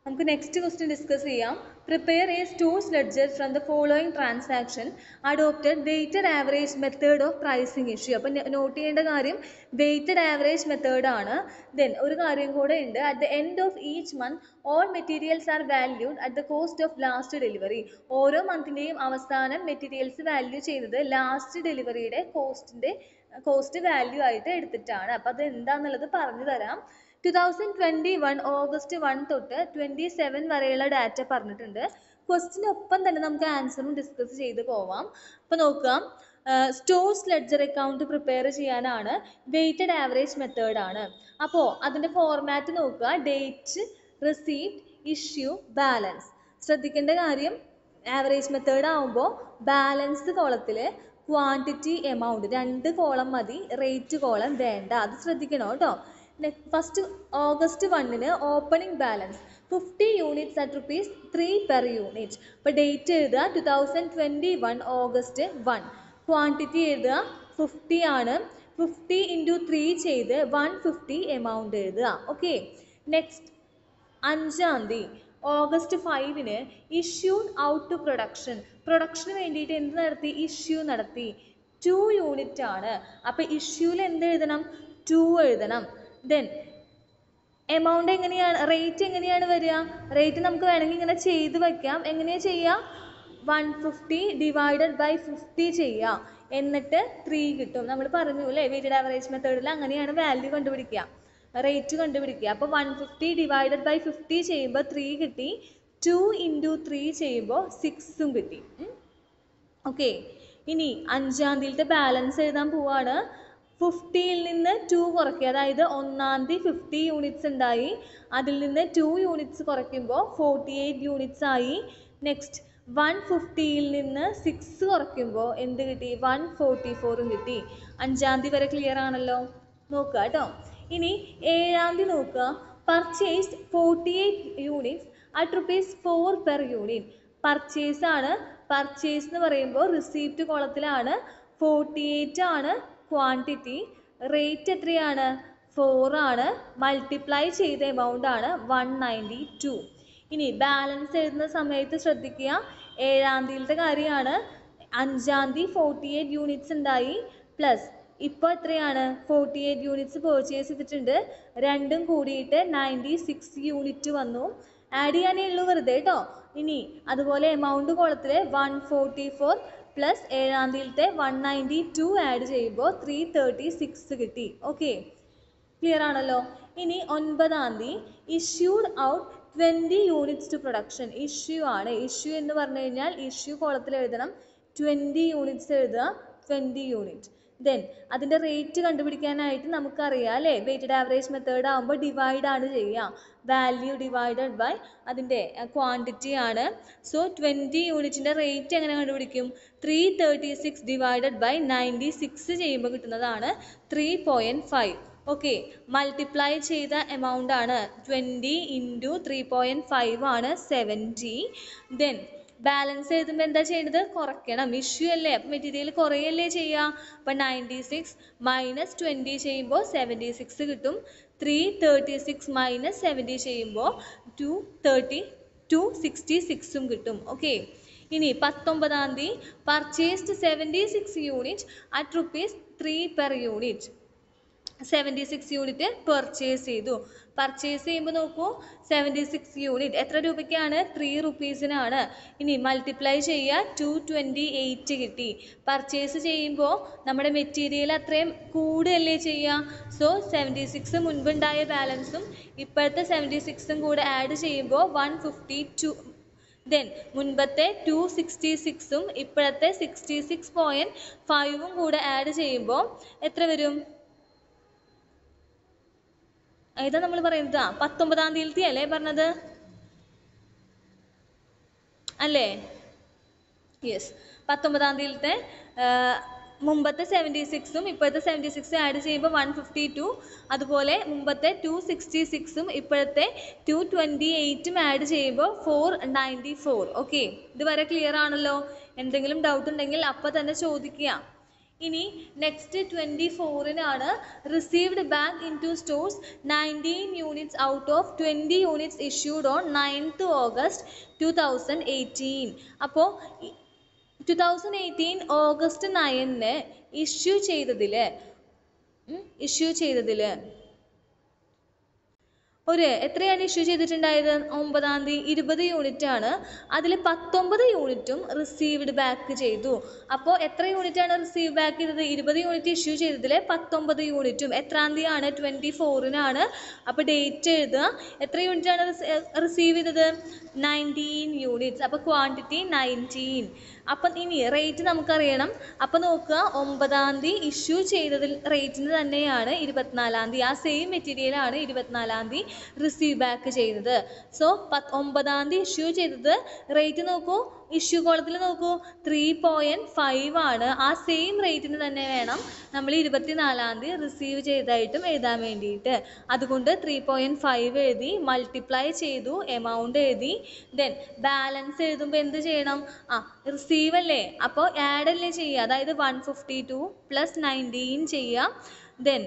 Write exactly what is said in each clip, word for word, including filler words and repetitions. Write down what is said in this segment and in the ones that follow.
നമുക്ക് next question discuss ചെയ്യാം. Prepare a stores ledger from the following transaction adopted weighted average method of pricing issue. അപ്പം note ചെയ്യേണ്ട കാര്യം weighted average method ആണ്. Then ഒരു കാര്യം കൂടെ ഉണ്ട്, at the end of each month all materials are valued at the cost of last delivery. ഓരോ മന്തിൻ്റെയും അവസാനം മെറ്റീരിയൽസ് വാല്യൂ ചെയ്യുന്നത് ലാസ്റ്റ് ഡെലിവറിയുടെ കോസ്റ്റിൻ്റെ കോസ്റ്റ് വാല്യൂ ആയിട്ട് എടുത്തിട്ടാണ്. അപ്പം അത് എന്താണെന്നുള്ളത് പറഞ്ഞു തരാം. Two thousand twenty one August one തൊട്ട് ട്വൻറ്റി സെവൻ വരെയുള്ള ഡാറ്റ പറഞ്ഞിട്ടുണ്ട്. ക്വസ്റ്റിനൊപ്പം തന്നെ നമുക്ക് ആൻസറും ഡിസ്കസ് ചെയ്ത് പോവാം. അപ്പോൾ നോക്കാം, സ്റ്റോഴ്സ് ലെഡ്ജർ അക്കൗണ്ട് പ്രിപ്പയർ ചെയ്യാനാണ് വെയ്റ്റഡ് ആവറേജ് മെത്തേഡാണ്. അപ്പോൾ അതിൻ്റെ ഫോർമാറ്റ് നോക്കുക, ഡേറ്റ്, റിസീപ്റ്റ്, ഇഷ്യൂ, ബാലൻസ്. ശ്രദ്ധിക്കേണ്ട കാര്യം ആവറേജ് മെത്തേഡ് ആകുമ്പോൾ ബാലൻസ് കോളത്തിൽ ക്വാണ്ടിറ്റി എമൗണ്ട് രണ്ട് കോളം മതി, റേറ്റ് കോളം വേണ്ട, അത് ശ്രദ്ധിക്കണം കേട്ടോ. ഫസ്റ്റ് ഓഗസ്റ്റ് വണ്ണിന് opening balance fifty units at rupees three per unit. അപ്പോൾ ഡേറ്റ് എഴുതുക two thousand twenty one August one. Quantity എഴുതുക ഫിഫ്റ്റി ആണ്, ഫിഫ്റ്റി ഇൻറ്റു ത്രീ ചെയ്ത് വൺ ഫിഫ്റ്റി എമൗണ്ട് എഴുതുക. ഓക്കെ. നെക്സ്റ്റ് അഞ്ചാം തീയതി ഓഗസ്റ്റ് ഫൈവിന് ഇഷ്യൂഡ് ഔട്ട് ടു പ്രൊഡക്ഷൻ. പ്രൊഡക്ഷന് വേണ്ടിയിട്ട് എന്ത് നടത്തി? ഇഷ്യൂ നടത്തി. ടു യൂണിറ്റ് ആണ്. അപ്പോൾ ഇഷ്യൂവിൽ എന്ത് എഴുതണം? ടു എഴുതണം. ദെൻ എമൗണ്ട് എങ്ങനെയാണ്, റേറ്റ് എങ്ങനെയാണ് വരിക? റേറ്റ് നമുക്ക് വേണമെങ്കിൽ ഇങ്ങനെ ചെയ്ത് വയ്ക്കാം. എങ്ങനെയാണ് ചെയ്യുക? One fifty divided by fifty ചെയ്യുക, എന്നിട്ട് ത്രീ കിട്ടും. നമ്മൾ പറഞ്ഞു അല്ലേ, വെയ്റ്റഡ് ആവറേജ് മെത്തേഡിൽ അങ്ങനെയാണ് വാല്യൂ കണ്ടുപിടിക്കുക, റേറ്റ് കണ്ടുപിടിക്കുക. അപ്പോൾ one fifty divided by fifty ചെയ്യുമ്പോൾ ത്രീ കിട്ടി, ടു ഇൻറ്റു ത്രീ ചെയ്യുമ്പോൾ സിക്സും കിട്ടി. ഓക്കെ. ഇനി അഞ്ചാം തീയതിയിലത്തെ ബാലൻസ് എഴുതാൻ പോവാണ്. ഫിഫ്റ്റിയിൽ നിന്ന് ടു കുറയ്ക്കുക, അതായത് ഒന്നാം തീയതി ഫിഫ്റ്റി യൂണിറ്റ്സ് ഉണ്ടായി, അതിൽ നിന്ന് ടു യൂണിറ്റ്സ് കുറയ്ക്കുമ്പോൾ ഫോർട്ടി എയ്റ്റ് യൂണിറ്റ്സ് ആയി. നെക്സ്റ്റ് വൺ ഫിഫ്റ്റിയിൽ നിന്ന് സിക്സ് കുറയ്ക്കുമ്പോൾ എന്ത് കിട്ടി? വൺ ഫോർട്ടി ഫോറും കിട്ടി. അഞ്ചാം തീയതി വരെ ക്ലിയർ ആണല്ലോ? നോക്കുക കേട്ടോ. ഇനി ഏഴാം തീയതി നോക്കുക, purchased forty eight units at rupees four per unit. Purchase ആണ്. പർച്ചേസ് എന്ന് പറയുമ്പോൾ റിസീപ്റ്റ് കോളത്തിലാണ്. ഫോർട്ടി എയ്റ്റ് ആണ് ക്വാണ്ടിറ്റി, റേറ്റ് എത്രയാണ്? ഫോർ ആണ്, മൾട്ടിപ്ലൈ ചെയ്ത എമൗണ്ട് ആണ് വൺ നയൻറ്റി ടു. ഇനി ബാലൻസ് എഴുതുന്ന സമയത്ത് ശ്രദ്ധിക്കുക, ഏഴാം തീയതിയിലത്തെ കാര്യമാണ്. അഞ്ചാം തീയതി ഫോർട്ടി എയ്റ്റ് യൂണിറ്റ്സ് ഉണ്ടായി, പ്ലസ് ഇപ്പോൾ എത്രയാണ്? ഫോർട്ടി എയ്റ്റ് യൂണിറ്റ്സ് പർച്ചേസ് ചെയ്തിട്ടുണ്ട്, രണ്ടും കൂടിയിട്ട് നയൻറ്റി സിക്സ് യൂണിറ്റ് വന്നു. ആഡ് ചെയ്യാനേ ഉള്ളൂ വെറുതെ കേട്ടോ. ഇനി അതുപോലെ എമൗണ്ട് കോളത്തിൽ വൺ ഫോർട്ടി ഫോർ പ്ലസ് ഏഴാം തീയതിയിലത്തെ വൺ നയൻറ്റി ടു ആഡ് ചെയ്യുമ്പോൾ ത്രീ തേർട്ടി സിക്സ് കിട്ടി. ഓക്കെ, ക്ലിയർ ആണല്ലോ? ഇനി ഒൻപതാം തീയതി issued out twenty units to production. Issue ആണ്. ഇഷ്യൂ എന്ന് പറഞ്ഞു കഴിഞ്ഞാൽ ഇഷ്യൂ കോളത്തിൽ എഴുതണം, ട്വൻറ്റി യൂണിറ്റ്സ് എഴുതുക, ട്വൻറ്റി യൂണിറ്റ്. ദെൻ അതിൻ്റെ റേറ്റ് കണ്ടുപിടിക്കാനായിട്ട് നമുക്കറിയാം അല്ലേ, വെയ്റ്റഡ് ആവറേജ് മെത്തേഡ് ആകുമ്പോൾ ഡിവൈഡ് ആണ് ചെയ്യുക, വാല്യൂ ഡിവൈഡഡ് ബൈ അതിൻ്റെ ക്വാണ്ടിറ്റി ആണ്. സോ ട്വൻറ്റി യൂണിറ്റിൻ്റെ റേറ്റ് എങ്ങനെ കണ്ടുപിടിക്കും? Three thirty six divided by ninety six ചെയ്യുമ്പോൾ കിട്ടുന്നതാണ് three point five. Okay. Multiply ചെയ്ത എമൗണ്ട് ആണ് twenty into three point five ആണ് സെവൻറ്റി. ദെൻ ബാലൻസ് എഴുതുമ്പോൾ എന്താ ചെയ്യേണ്ടത്? കുറയ്ക്കണം. ഇഷ്യൂ അല്ലേ, അപ്പം മെറ്റീരിയൽ കുറയല്ലേ ചെയ്യുക. അപ്പം നയൻറ്റി സിക്സ് മൈനസ് ട്വൻറ്റി ചെയ്യുമ്പോൾ സെവൻറ്റി സിക്സ് കിട്ടും. Three thirty six minus seventy ചെയ്യുമ്പോൾ ടു തേർട്ടി ടു സിക്സ്റ്റി സിക്സും കിട്ടും. ഓക്കെ. ഇനി പത്തൊമ്പതാം തീയതി purchased seventy six unit at rupees three per unit. Seventy six unit purchase ചെയ്തു. പർച്ചേസ് ചെയ്യുമ്പോൾ നോക്കൂ, സെവൻറ്റി സിക്സ് യൂണിറ്റ് എത്ര രൂപയ്ക്കാണ്? ത്രീ റുപ്പീസിനാണ്. ഇനി മൾട്ടിപ്ലൈ ചെയ്യുക, ടു ട്വൻറ്റി എയ്റ്റ് കിട്ടി. പർച്ചേസ് ചെയ്യുമ്പോൾ നമ്മുടെ മെറ്റീരിയൽ അത്രയും കൂടുകയല്ലേ ചെയ്യുക. സോ സെവൻറ്റി സിക്സ് മുൻപുണ്ടായ ബാലൻസും ഇപ്പോഴത്തെ സെവൻറ്റി സിക്സും കൂടെ ആഡ് ചെയ്യുമ്പോൾ വൺ ഫിഫ്റ്റി ടു. ദെൻ മുൻപത്തെ ടു സിക്സ്റ്റി സിക്സും ഇപ്പോഴത്തെ സിക്സ്റ്റി സിക്സ് പോയിൻറ്റ് ഫൈവും കൂടെ ആഡ് ചെയ്യുമ്പോൾ എത്ര വരും? ഏതാ നമ്മൾ പറയുന്നത്? ആ പത്തൊമ്പതാം തീയതി അല്ലേ പറഞ്ഞത് അല്ലേ? യെസ്, പത്തൊമ്പതാം തീയതിയിലത്തെ മുമ്പത്തെ സെവൻറ്റി സിക്സും ഇപ്പോഴത്തെ സെവൻറ്റി സിക്സും ആഡ് ചെയ്യുമ്പോൾ വൺ ഫിഫ്റ്റി ടു. അതുപോലെ മുമ്പത്തെ ടു സിക്സ്റ്റി സിക്സും ഇപ്പോഴത്തെ ടു ട്വൻറ്റി എയ്റ്റും ആഡ് ചെയ്യുമ്പോൾ ഫോർ നയൻറ്റി ഫോർ. ഓക്കെ, ഇതുവരെ ക്ലിയർ ആണല്ലോ? എന്തെങ്കിലും ഡൗട്ട് ഉണ്ടെങ്കിൽ അപ്പം തന്നെ ചോദിക്കുക. ഇനി നെക്സ്റ്റ് ട്വൻറ്റി ഫോറിനാണ് received back into stores nineteen units out of twenty units issued on ninth August two thousand eighteen. അപ്പോൾ ടു തൗസൻഡ് എയ്റ്റീൻ ഓഗസ്റ്റ് നയനിന് ഇഷ്യൂ ചെയ്തതിൽ ഇഷ്യൂ ചെയ്തതിൽ ഒരു എത്രയാണ് ഇഷ്യൂ ചെയ്തിട്ടുണ്ടായത്? ഒമ്പതാം തീയതി ഇരുപത് യൂണിറ്റ് ആണ്. അതിൽ പത്തൊമ്പത് യൂണിറ്റും റിസീവ്ഡ് ബാക്ക് ചെയ്തു. അപ്പോൾ എത്ര യൂണിറ്റ് ആണ് റിസീവ് ബാക്ക് ചെയ്തത്? ഇരുപത് യൂണിറ്റ് ഇഷ്യൂ ചെയ്തതിൽ പത്തൊമ്പത് യൂണിറ്റും. എത്രാം തീയതിയാണ്? ട്വൻറ്റി ഫോറിനാണ്. അപ്പോൾ ഡേറ്റ് എഴുതുക. എത്ര യൂണിറ്റ് ആണ് റിസീവ് ചെയ്തത്? Nineteen units. അപ്പോൾ ക്വാണ്ടിറ്റി നയൻറ്റീൻ. അപ്പം ഇനി റേറ്റ് നമുക്കറിയണം. അപ്പോൾ നോക്കുക, ഒമ്പതാം തീയതി ഇഷ്യൂ ചെയ്തതിൽ റേറ്റിന് തന്നെയാണ് ഇരുപത്തിനാലാം തീയതി ആ സെയിം മെറ്റീരിയലാണ് ഇരുപത്തിനാലാം തീയതി റിസീവ് ബാക്ക് ചെയ്തത്. സോ പത്ത് ഒമ്പതാം തീയതി ഇഷ്യൂ ചെയ്തത് റേറ്റ് നോക്കൂ, ഇഷ്യൂ കോളത്തിൽ നോക്കൂ, ത്രീ പോയിൻറ്റ് ഫൈവ് ആണ്. ആ സെയിം റേറ്റിന് തന്നെ വേണം നമ്മൾ ഇരുപത്തിനാലാം തീയതി റിസീവ് ചെയ്തതായിട്ടും എഴുതാൻ വേണ്ടിയിട്ട്. അതുകൊണ്ട് ത്രീ പോയിൻറ്റ് ഫൈവ് എഴുതി, മൾട്ടിപ്ലൈ ചെയ്തു, എമൗണ്ട് എഴുതി. ദെൻ ബാലൻസ് എഴുതുമ്പോൾ എന്ത് ചെയ്യണം? ആ റിസീവ് അല്ലേ, അപ്പോൾ ആഡ് അല്ലേ ചെയ്യുക. അതായത് one fifty two plus nineteen ചെയ്യുക. Then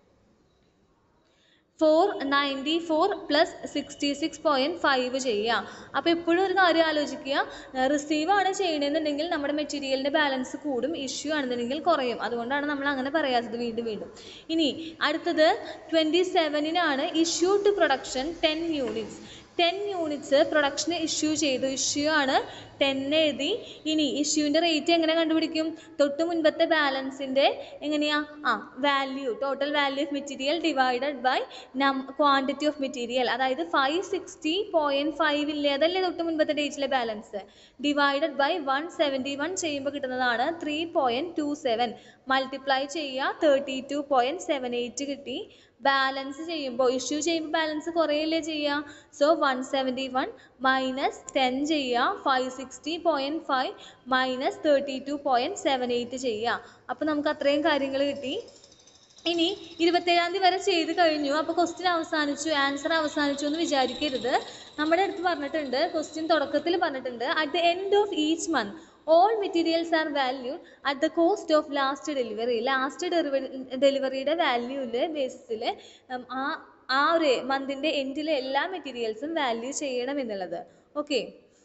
four ninety four plus sixty six point five ചെയ്യുക. അപ്പോൾ എപ്പോഴും ഒരു കാര്യം ആലോചിക്കുക, റിസീവ് ആണ് ചെയ്യണമെന്നുണ്ടെങ്കിൽ നമ്മുടെ മെറ്റീരിയലിൻ്റെ ബാലൻസ് കൂടും, ഇഷ്യൂ ആണെന്നുണ്ടെങ്കിൽ കുറയും. അതുകൊണ്ടാണ് നമ്മൾ അങ്ങനെ പറയാത്തത് വീണ്ടും വീണ്ടും. ഇനി അടുത്തത് ട്വൻറ്റി സെവനിനാണ് issue to production ten units. Ten units പ്രൊഡക്ഷന് ഇഷ്യൂ ചെയ്തു. ഇഷ്യൂ ആണ് ടെൻ എഴുതി. ഇനി ഇഷ്യൂവിൻ്റെ റേറ്റ് എങ്ങനെ കണ്ടുപിടിക്കും? തൊട്ട് മുൻപത്തെ ബാലൻസിൻ്റെ എങ്ങനെയാ? ആ value, total value of material divided by നം ക്വാണ്ടിറ്റി ഓഫ് മെറ്റീരിയൽ. അതായത് ഫൈവ് സിക്സ്റ്റി പോയിൻറ്റ് ഫൈവ് ഇല്ലേ, അതല്ലേ തൊട്ട് മുൻപത്തെ ഡേറ്റിലെ balance, divided by one seventy one ചെയ്യുമ്പോൾ കിട്ടുന്നതാണ് three point two seven. Multiply ചെയ്യുക, thirty two point seven eight കിട്ടി. ബാലൻസ് ചെയ്യുമ്പോൾ ഇഷ്യൂ ചെയ്യുമ്പോൾ ബാലൻസ് കുറയല്ലേ ചെയ്യുക. So one seventy one minus ten ചെയ്യുക, five sixty point five minus thirty two point seven eight ചെയ്യുക. അപ്പോൾ നമുക്ക് അത്രയും കാര്യങ്ങൾ കിട്ടി. ഇനി ഇരുപത്തേഴാം തീയതി വരെ ചെയ്ത് കഴിഞ്ഞു. അപ്പോൾ ക്വസ്റ്റ്യൻ അവസാനിച്ചു, ആൻസർ അവസാനിച്ചു എന്ന് വിചാരിക്കരുത്. നമ്മുടെ അടുത്ത് പറഞ്ഞിട്ടുണ്ട്, ക്വസ്റ്റ്യൻ തുടക്കത്തിൽ പറഞ്ഞിട്ടുണ്ട്, at the end of each month all materials are valued at the cost of last delivery. Last ഡെലിവറിയുടെ വാല്യൂവിൻ്റെ ബേസിസിൽ ആ ആ ഒരു മന്തിൻ്റെ എൻഡിലെ എല്ലാ മെറ്റീരിയൽസും വാല്യൂ ചെയ്യണം എന്നുള്ളത്. ഓക്കെ,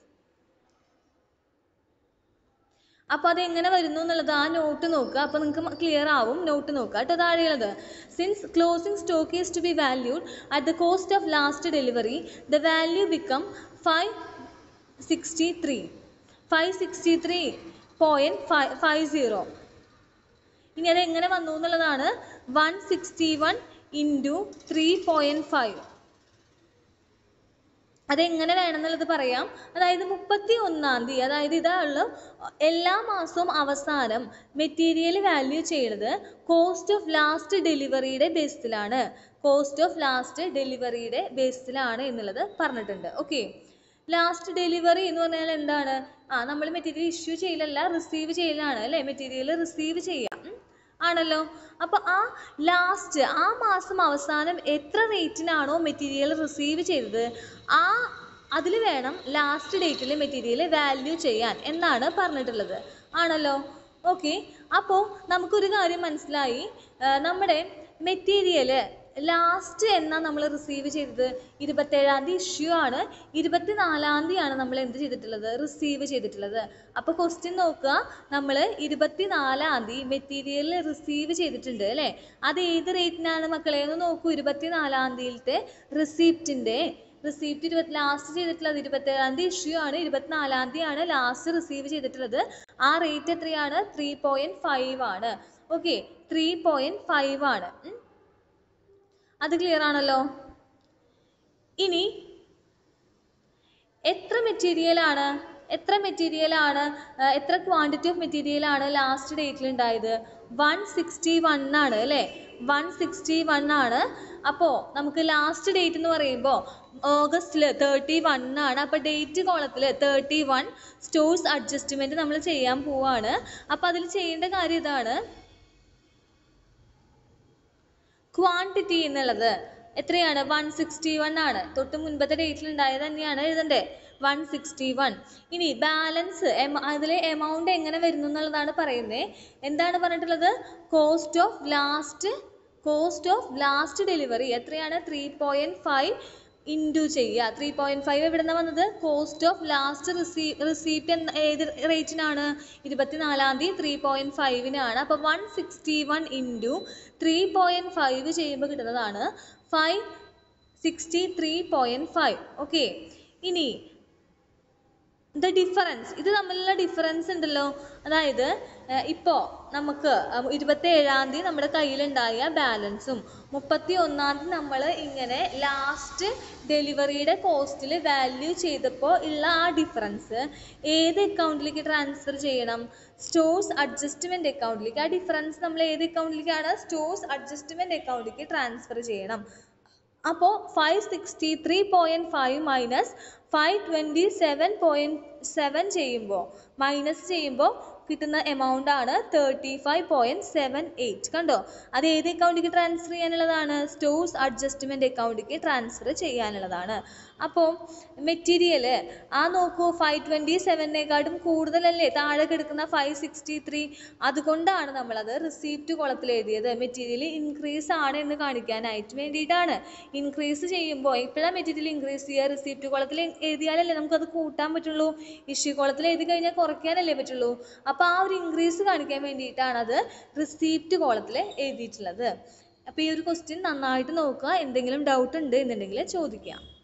അപ്പോൾ അതെങ്ങനെ വരുന്നു എന്നുള്ളത് ആ നോട്ട് നോക്കുക. അപ്പോൾ നിങ്ങൾക്ക് ക്ലിയർ ആവും. നോട്ട് നോക്കുക കേട്ടോ. താഴെയുള്ളത്, since closing stock is to be valued at the cost of last delivery, the value become five sixty three five sixty three point five five zero. ഇനി അതെങ്ങനെ വന്നു എന്നുള്ളതാണ്. One sixty one into three point five. അതെങ്ങനെ വേണമെന്നുള്ളത് പറയാം. അതായത് മുപ്പത്തി ഒന്നാം തീയതി, അതായത് ഇതാണുള്ള എല്ലാ മാസവും അവസാനം മെറ്റീരിയൽ വാല്യൂ ചെയ്യുന്നത് കോസ്റ്റ് ഓഫ് ലാസ്റ്റ് ഡെലിവറിയുടെ ബേസിലാണ്. കോസ്റ്റ് ഓഫ് ലാസ്റ്റ് ഡെലിവറിയുടെ ബേസിലാണ് എന്നുള്ളത് പറഞ്ഞിട്ടുണ്ട്. ഓക്കെ, ലാസ്റ്റ് ഡെലിവറി എന്ന് പറഞ്ഞാൽ എന്താണ്? ആ നമ്മൾ മെറ്റീരിയൽ ഇഷ്യൂ ചെയ്യലല്ല, റിസീവ് ചെയ്യലാണ് അല്ലേ. മെറ്റീരിയൽ റിസീവ് ചെയ്യാം ആണല്ലോ. അപ്പോൾ ആ ലാസ്റ്റ് ആ മാസം അവസാനം എത്ര റേറ്റിനാണോ മെറ്റീരിയൽ റിസീവ് ചെയ്തത് ആ അതിൽ വേണം ലാസ്റ്റ് ഡേറ്റിൽ മെറ്റീരിയൽ വാല്യൂ ചെയ്യാൻ എന്നാണ് പറഞ്ഞിട്ടുള്ളത് ആണല്ലോ. ഓക്കെ, അപ്പോൾ നമുക്കൊരു കാര്യം മനസ്സിലായി, നമ്മുടെ മെറ്റീരിയൽ ലാസ്റ്റ് എന്നാ നമ്മൾ റിസീവ് ചെയ്തത് ഇരുപത്തേഴാം തീയതി ഇഷ്യൂ ആണ്, ഇരുപത്തിനാലാം തീയതിയാണ് നമ്മൾ എന്ത് ചെയ്തിട്ടുള്ളത്? റിസീവ് ചെയ്തിട്ടുള്ളത്. അപ്പോൾ ക്വസ്റ്റ്യൻ നോക്കുക, നമ്മൾ ഇരുപത്തിനാലാം തീയതി മെറ്റീരിയൽ റിസീവ് ചെയ്തിട്ടുണ്ട് അല്ലേ. അത് ഏത് റേറ്റിനാണ് മക്കളെ എന്ന് നോക്കൂ. ഇരുപത്തിനാലാം തീയതിയിലത്തെ റിസീപ്റ്റിൻ്റെ റിസീപ്റ്റ് ഇരുപത്തി ലാസ്റ്റ് ചെയ്തിട്ടുള്ളത് ഇരുപത്തേഴാം തീയതി ഇഷ്യൂ ആണ്, ഇരുപത്തിനാലാം തീയതിയാണ് ലാസ്റ്റ് റിസീവ് ചെയ്തിട്ടുള്ളത്. ആ റേറ്റ് എത്രയാണ്? ത്രീ പോയിൻറ്റ് ഫൈവ് ആണ്. ഓക്കെ, ത്രീ പോയിൻറ്റ് ഫൈവ് ആണ്. അത് ക്ലിയർ ആണല്ലോ. ഇനി എത്ര മെറ്റീരിയലാണ് എത്ര മെറ്റീരിയലാണ് എത്ര ക്വാണ്ടിറ്റി ഓഫ് മെറ്റീരിയലാണ് ലാസ്റ്റ് ഡേറ്റിൽ ഉണ്ടായത്? വൺ സിക്സ്റ്റി വൺ ആണ് അല്ലേ. വൺ സിക്സ്റ്റി വൺ ആണ്. അപ്പോൾ നമുക്ക് ലാസ്റ്റ് ഡേറ്റ് എന്ന് പറയുമ്പോൾ ഓഗസ്റ്റിൽ തേർട്ടി വൺ ആണ്. അപ്പോൾ ഡേറ്റ് കോളത്തിൽ തേർട്ടി വൺ സ്റ്റോഴ്സ് അഡ്ജസ്റ്റ്മെൻറ്റ് നമ്മൾ ചെയ്യാൻ പോവാണ്. അപ്പോൾ അതിൽ ചെയ്യേണ്ട കാര്യം ഇതാണ്, ക്വാണ്ടിറ്റി എന്നുള്ളത് എത്രയാണ്? വൺ സിക്സ്റ്റി വൺ ആണ്. തൊട്ട് മുൻപത്തെ ഡേറ്റിൽ ഉണ്ടായത് തന്നെയാണ് എഴുതണ്ടേ. One sixty one. ഇനി ബാലൻസ് അതിൽ എമൗണ്ട് എങ്ങനെ വരുന്നു എന്നുള്ളതാണ് പറയുന്നത്. എന്താണ് പറഞ്ഞിട്ടുള്ളത്? Cost of last cost of last delivery എത്രയാണ്? ത്രീ പോയിൻറ്റ് ഫൈവ് ഇൻറ്റു ചെയ്യുക. ത്രീ പോയിൻറ്റ് ഫൈവ് എവിടെ നിന്നാണ് വന്നത്? കോസ്റ്റ് ഓഫ് ലാസ്റ്റ് റിസീ റിസീപ്റ്റ് എന്ന ഏത് റേറ്റിനാണ്? ഇരുപത്തിനാലാം തീയതി ത്രീ പോയിൻറ്റ് ഫൈവിനാണ്. അപ്പോൾ one sixty one into three point five ചെയ്യുമ്പോൾ കിട്ടുന്നതാണ് five sixty three point five. Okay. ഇനി ദ ഡിഫറൻസ്, ഇത് തമ്മിലുള്ള ഡിഫറൻസ് ഉണ്ടല്ലോ. അതായത് ഇപ്പോൾ നമുക്ക് ഇരുപത്തി ഏഴാം തീയതി നമ്മുടെ കയ്യിലുണ്ടായ ബാലൻസും മുപ്പത്തി ഒന്നാം തീയതി നമ്മൾ ഇങ്ങനെ ലാസ്റ്റ് ഡെലിവറിയുടെ കോസ്റ്റിൽ വാല്യൂ ചെയ്തപ്പോൾ ഉള്ള ആ ഡിഫറൻസ് ഏത് അക്കൗണ്ടിലേക്ക് ട്രാൻസ്ഫർ ചെയ്യണം? സ്റ്റോഴ്സ് അഡ്ജസ്റ്റ്മെൻറ്റ് അക്കൗണ്ടിലേക്ക്. ആ ഡിഫറൻസ് നമ്മൾ ഏത് അക്കൗണ്ടിലേക്കാണ്? സ്റ്റോഴ്സ് അഡ്ജസ്റ്റ്മെൻറ്റ് അക്കൗണ്ടിലേക്ക് ട്രാൻസ്ഫർ ചെയ്യണം. അപ്പോൾ five sixty three point five minus five twenty seven point seven ചെയ്യുമ്പോൾ മൈനസ് ചെയ്യുമ്പോൾ കിട്ടുന്ന എമൗണ്ട് ആണ് thirty five point seven eight. കണ്ടോ? അത് ഏത് അക്കൗണ്ടിലേക്ക് ട്രാൻസ്ഫർ ചെയ്യാനുള്ളതാണ്? സ്റ്റോഴ്സ് അഡ്ജസ്റ്റ്മെൻറ്റ് അക്കൗണ്ടിലേക്ക് ട്രാൻസ്ഫർ ചെയ്യാനുള്ളതാണ്. അപ്പോൾ മെറ്റീരിയൽ ആ നോക്കൂ, ഫൈവ് ട്വൻറ്റി സെവനേക്കാട്ടും കൂടുതലല്ലേ താഴെ കിടക്കുന്ന ഫൈവ് സിക്സ്റ്റി ത്രീ. അതുകൊണ്ടാണ് നമ്മളത് റിസീപ്റ്റ് കോളത്തിൽ എഴുതിയത്. മെറ്റീരിയൽ ഇൻക്രീസ് ആണ് എന്ന് കാണിക്കാനായിട്ട് വേണ്ടിയിട്ടാണ്. ഇൻക്രീസ് ചെയ്യുമ്പോൾ ഇപ്പോഴാണ് മെറ്റീരിയൽ ഇൻക്രീസ് ചെയ്യുക. റിസീപ്റ്റ് കോളത്തിൽ എഴുതിയാലല്ലേ നമുക്കത് കൂട്ടാൻ പറ്റുള്ളൂ. ഇഷ്യൂ കോളത്തിൽ എഴുതി കഴിഞ്ഞാൽ കുറയ്ക്കാനല്ലേ പറ്റുള്ളൂ. അപ്പോൾ ആ ഒരു ഇൻക്രീസ് കാണിക്കാൻ വേണ്ടിയിട്ടാണ് അത് റിസീപ്റ്റ് കോളത്തിൽ എഴുതിയിട്ടുള്ളത്. അപ്പോൾ ഈ ഒരു ക്വസ്റ്റ്യൻ നന്നായിട്ട് നോക്കുക. എന്തെങ്കിലും ഡൗട്ട് ഉണ്ട് എന്നുണ്ടെങ്കിൽ ചോദിക്കാം.